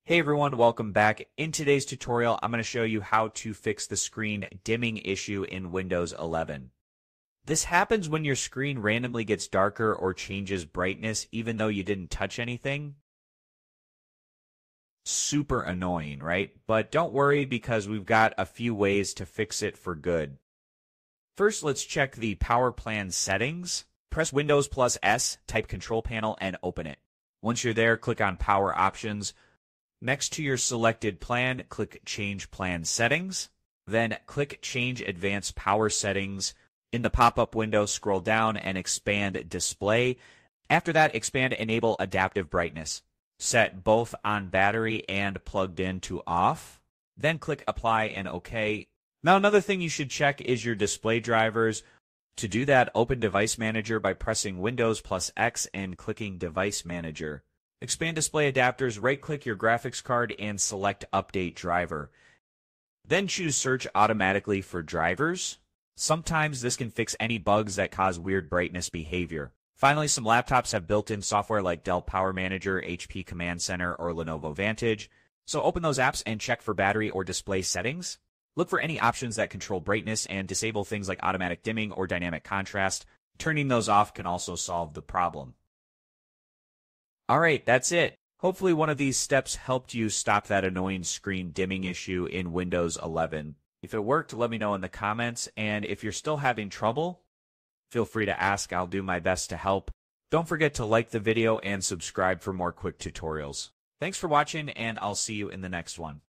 Hey everyone, welcome back. In today's tutorial, I'm going to show you how to fix the screen dimming issue in Windows 11. This happens when your screen randomly gets darker or changes brightness even though you didn't touch anything. Super annoying, right? But don't worry because we've got a few ways to fix it for good. First, let's check the power plan settings. Press Windows plus S, type Control Panel, and open it. Once you're there, click on Power Options. Next to your selected plan, click Change Plan Settings. Then click Change Advanced Power Settings. In the pop-up window, scroll down and expand Display. After that, expand Enable Adaptive Brightness. Set both on battery and plugged in to off. Then click Apply and OK. Now another thing you should check is your display drivers. To do that, open Device Manager by pressing Windows plus X and clicking Device Manager. Expand Display Adapters, right-click your graphics card and select Update Driver. Then choose Search Automatically for drivers. Sometimes this can fix any bugs that cause weird brightness behavior. Finally, some laptops have built-in software like Dell Power Manager, HP Command Center, or Lenovo Vantage. So open those apps and check for battery or display settings. Look for any options that control brightness and disable things like automatic dimming or dynamic contrast. Turning those off can also solve the problem. Alright, that's it. Hopefully one of these steps helped you stop that annoying screen dimming issue in Windows 11. If it worked, let me know in the comments, and if you're still having trouble, feel free to ask. I'll do my best to help. Don't forget to like the video and subscribe for more quick tutorials. Thanks for watching, and I'll see you in the next one.